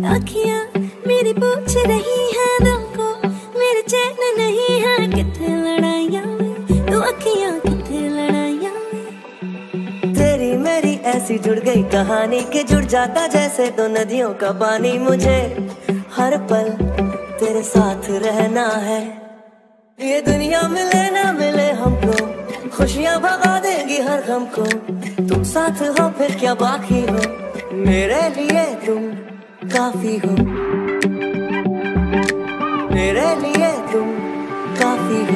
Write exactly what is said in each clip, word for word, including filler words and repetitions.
अखियां मेरी पूछ रही है दिल को, मेरे चैन नहीं है किथे लड़ाइयां में, तू अखियां किथे लड़ाइयां में। तेरी मेरी ऐसी जुड़ गई कहानी कि जुड़ जाता जैसे दो नदियों का पानी। मुझे हर पल तेरे साथ रहना है, ये दुनिया मिले ना मिले हमको, खुशियाँ भगा देगी हर गम को। तुम साथ हो फिर क्या बाकी हो, मेरे लिए तुम काफी हो, मेरे लिए तुम काफी हो,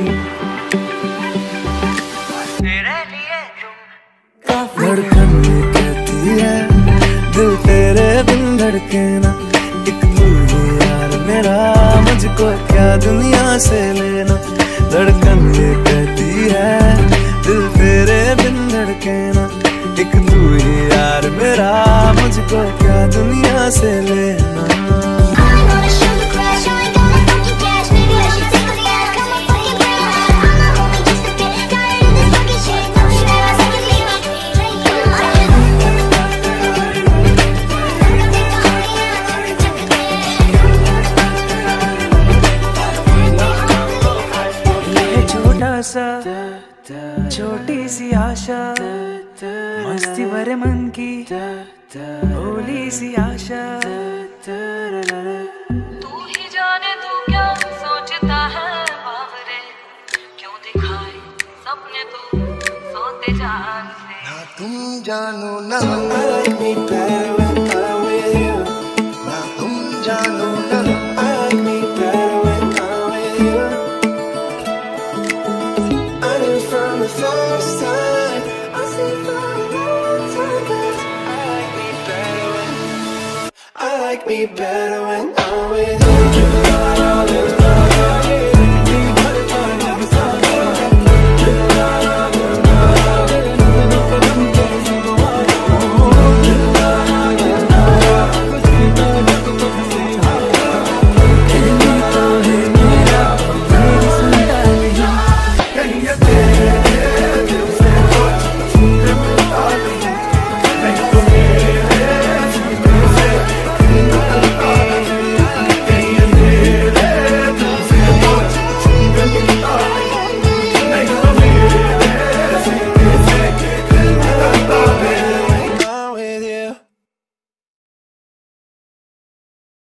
मेरे लिए तुम काफी। धड़कन ये कहती है दिल तेरे बिन धड़के ना, एक तू ही यार मेरा, मुझको क्या दुनिया से लेना। धड़कन ये कहती है दिल तेरे बिन धड़के ना, एक तू ही यार मेरा, मुझको क्या दुनिया से लेना। छोटा सा छोटी सी आशा, मस्ती भरे मन की भोली सी आशा। तू ही जाने तू क्या सोचता है बावरे, क्यों दिखाए सपने तू सोते जाग से। ना तुम जानो ना I like me better when I'm with you, ना तुम जानो ना I like me better when I'm with you। I knew from the first time, I see from the long time, 'cause I like me better when I like me better when